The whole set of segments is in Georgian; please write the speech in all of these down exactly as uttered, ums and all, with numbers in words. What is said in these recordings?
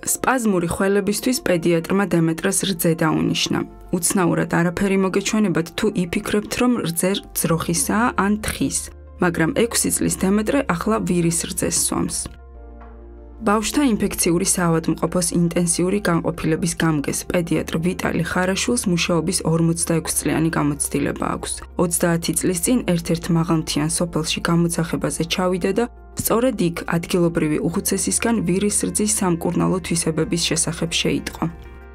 სპაზმური ხველებისთვის პედიატრმა დემეტრას რძე დაუნიშნა. უცნაურად არაფერი მოგეჩვენებათ თუ იფიქრებთ, რომ რძე ძროხისაა ან თხის, მაგრამ ექვსი წლის დემეტრე ახლა ვირის რძეს სვამს. ბავშვთა ინფექციური საავადმყოფოს ინტენსიური განყოფილების გამგეს პედიატრ ვიტალი ხარაშვილს მუშაობის ორმოცდაექვსი წლიანი გამოცდილება აქვს. ოცდაათი წლის წინ ერთ-ერთ მაღალმთიან სოფელში გამოძახებაზე ჩავიდა და სწორედ იქ ადგილობრივი უხუცესისგან ვირის რძის სამკურნალო თვისებების შესახებ შეიტყო.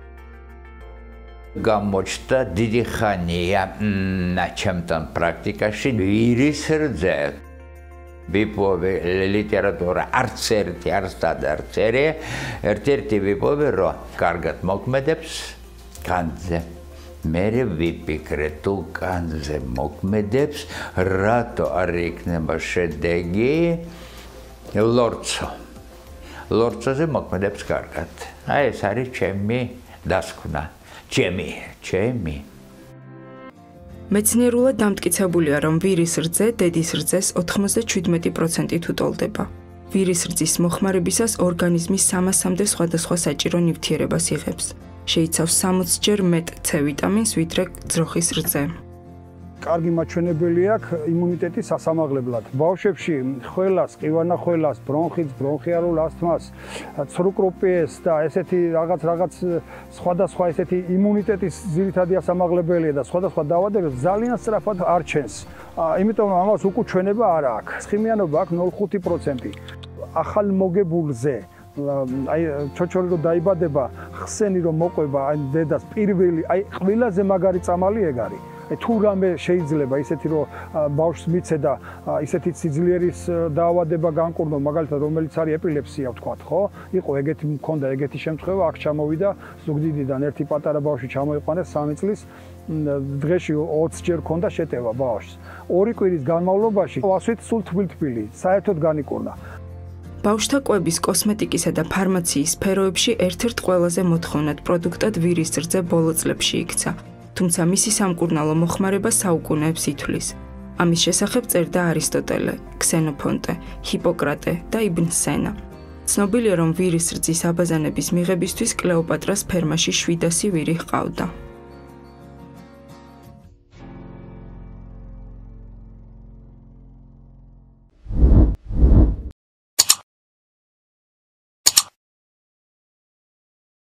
გამოჩნდა დიდი ხანია ჩემთან პრაქტიკაში ვირის რძე. ვიპოვე ლიტერატურა არც ერთი არც დადარწერი, ერთ-ერთი ვიპოვე, რომ კარგად მოქმედებს განძზე. მე ვიფიქრე, თუ განძზე მოქმედებს, რატო არ იქნება შედეგი ლორცო. ლორცოზე მოქმედებს კარგად. აი ეს არის ჩემი დასკვნა. ჩემი, ჩემი. მეცნიერულად დამტკიცებულია, რომ ვირის რძე დედის რძეს ოთხმოცდაშვიდმეტი პროცენტით უტოლდება. ვირის რძის მოხმარებისას ორგანიზმი სამასამდე სხვადასხვა საჭირო ნივთიერებას იღებს. შეიცავს სამოცჯერ მეტ C ვიტამინს, ვიდრე ძროხის რძე. კარგი მაჩვენებელი აქვს იმუნიტეტის სასამაღლებლად. ბავშვებში ხველას, ყივანახველას, ბრონხიტს, ბრონხიალურ ასთმას, ცრუკროპიეს და ესეთი რაღაც რაღაც სხვადასხვა ესეთი იმუნიტეტის ძირითადი ასამაღლებელია და სხვადასხვა დაავადებებს ძალიან სწრაფად არჩენს. იმიტომ რომ ამას უკუ ჩვენება არ აქვს. ცხიმიანობა აქვს ნული კoma ხუთი პროცენტი. ახალ მოგებულზე აი ჩოჩორი რომ დაიბადება, ხსენი რომ მოყვება აი დედას პირველი, აი ყველაზე მაგარი წამალი ეგ არის. თუ რამე შეიძლება ისეთი რომ ბავშვს მიცე და ისეთი სიძლიერის დაავადება განკურნო, მაგალითად რომელიც არის ეპილეფსია ვთქვათ, ხო? იყო ეგეთი მქონდა ეგეთი შემთხვევა, აქ ჩამოვიდა ზუგდიდიდან ერთი პატარა ბავშვი ჩამოიყვანეს სამი წლის, დღეში ოცი ჯერ ქონდა შეტევა ბავშვს. ორი კვირის განმავლობაში ასვით სულ თბილ-თბილი, საერთოდ განიკურნა. ბავშვთა კვების, კოსმეტიკისა და ფარმაციის სფეროებში ერთ-ერთ ყველაზე მოთხოვნად პროდუქტად ვირის რძე ბოლო წლებში იქცა. თუმცა მისი სამკურნალო მოხმარება საუკუნეებს ითვლის. ამის შესახებ წერდა არისტოტელე, ქსენოფონტე, ჰიპოკრატე და იბნ სენა. ცნობილია, რომ ვირის რძის აბაზანების მიღებისთვის კლეოპატრას ფერმაში შვიდასი ვირი ჰყავდა.